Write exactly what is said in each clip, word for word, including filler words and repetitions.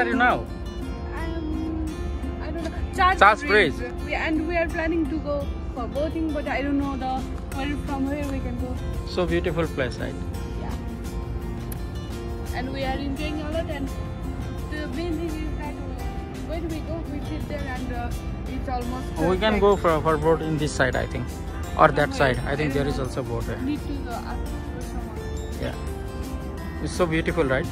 are you now? Um, I don't know. Charles, Charles Bridge. Bridge. We, and we are planning to go for boating, but I don't know the where from where we can go. So beautiful place, right? Yeah. And we are enjoying a lot. And the main thing is that uh, when we go, we sit there and uh, it's almost. We can perfect. go for for boat in this side, I think, or that Somewhere. side. I think I there don't is know. also boat. Right? Need to go up for someone. Yeah, it's so beautiful, right?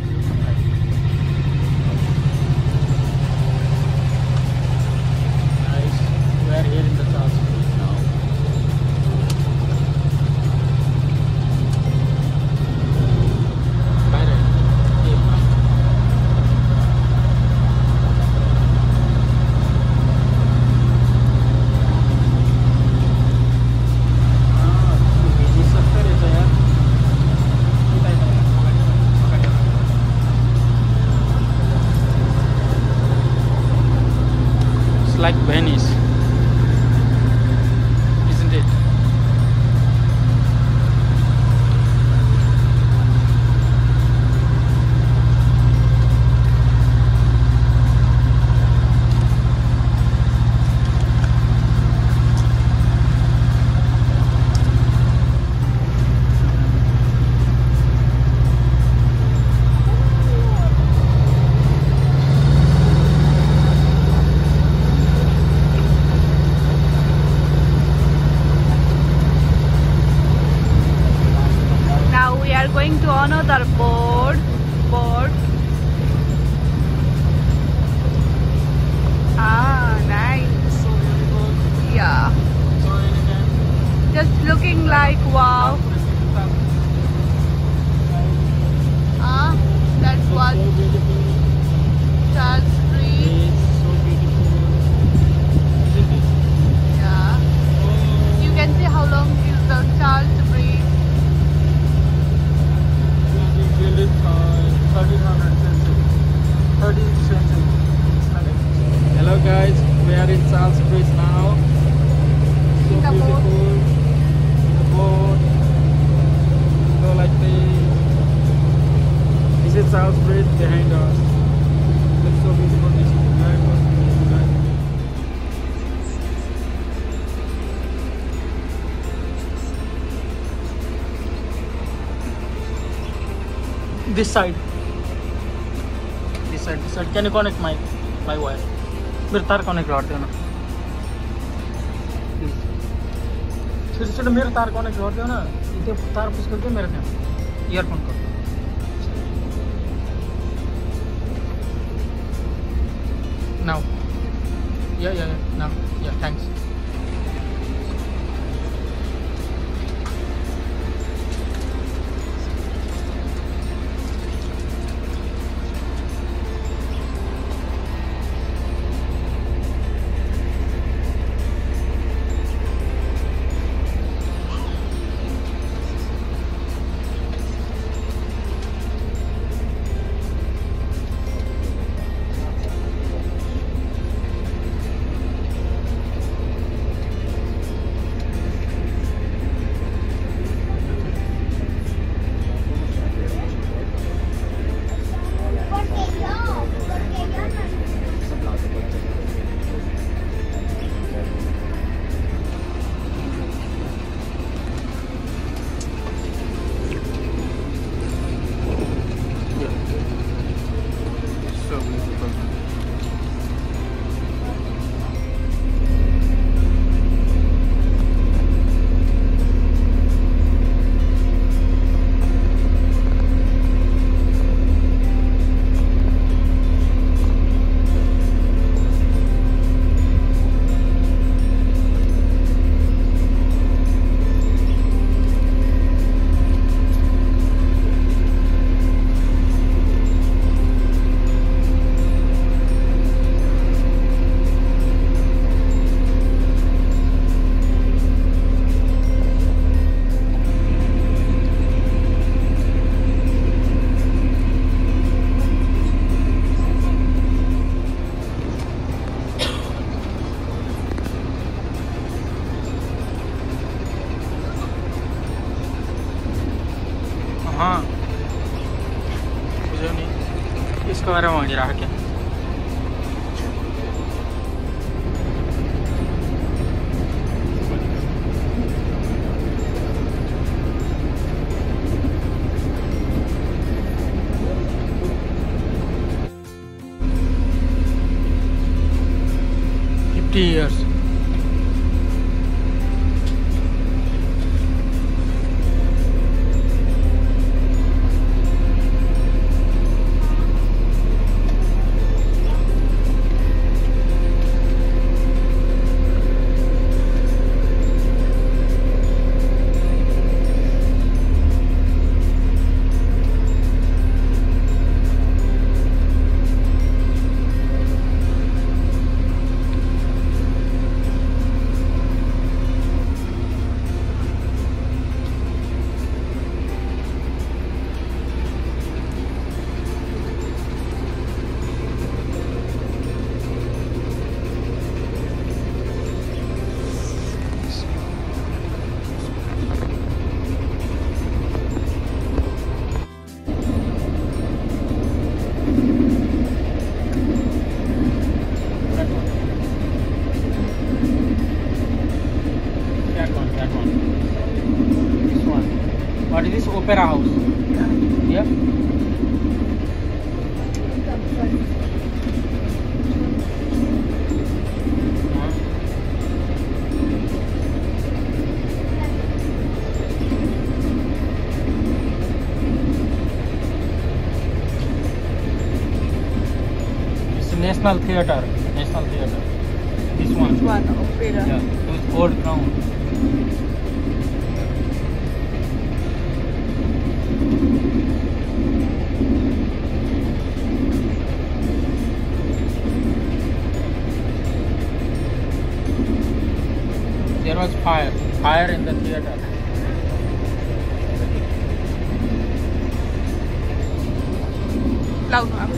Nice. We are here in the Charles Bridge now. Bye, right? Yeah, bye. Ah, busy sector is there. It's like Venice, isn't it? Now we are going to another board. Board. Ah, nice. So beautiful. Yeah. So elegant. Just looking like wow. Ah, that was So beautiful. Charles Bridge. It's so beautiful. Isn't it? Yeah. Oh. You can see how long is the Charles Bridge. Built in thirteen hundred century. thirteenth century. Hello guys, we are in Charles Bridge now. So In the boat. beautiful. The boat. Go like this. This is Charles Bridge behind us. Looks so beautiful. This is very beautiful, guys. This side. This side, this side. Can you connect my my wire? मेरे तार connect कर देना. छोटे छोटे मेरे तार connect कर देना. इधर तार पुश करके मेरे में ईयरफोन कर. Now. Yeah, yeah, yeah. Now. Yeah, thanks. इसको मेरा मांग रहा है fifty years. What is this opera house? Yeah. It's National Theatre. National Theatre. This one. This one, opera. Yeah. With old crown. There was fire, fire in the theatre. Loud now.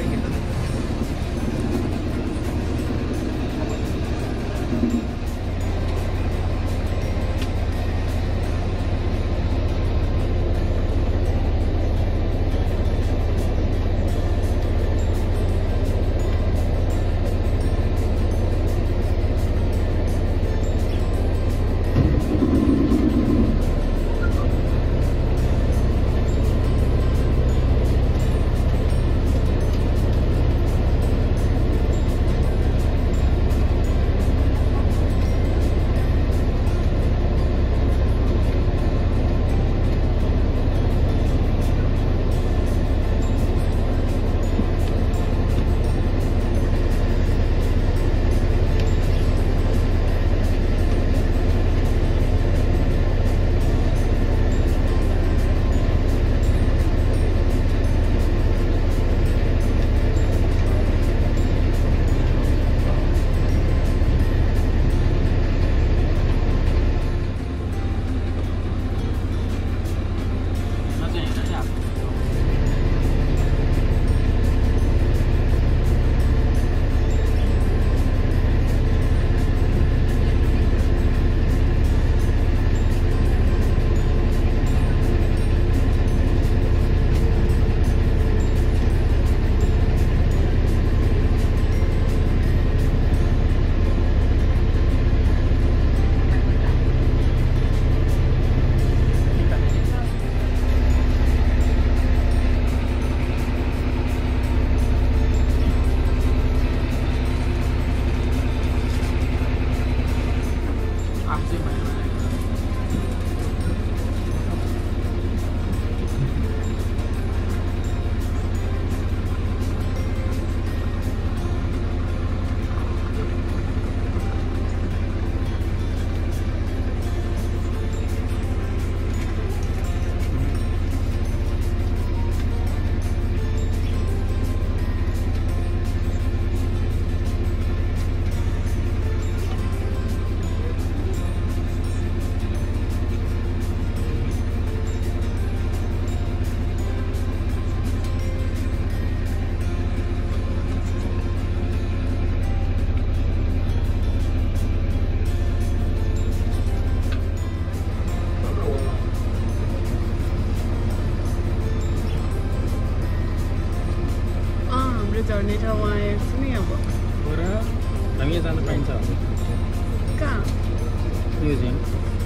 चढ्ने ठाउँ आएको छु नि अब हो र हामी यहाँ जान पाइन्छ कहाँ म्युजियम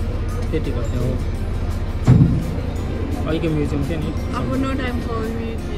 त्यति गर्थ्यो हो अहिलेको म्युजियम थियो नि अब नो टाइम फर म्युजियम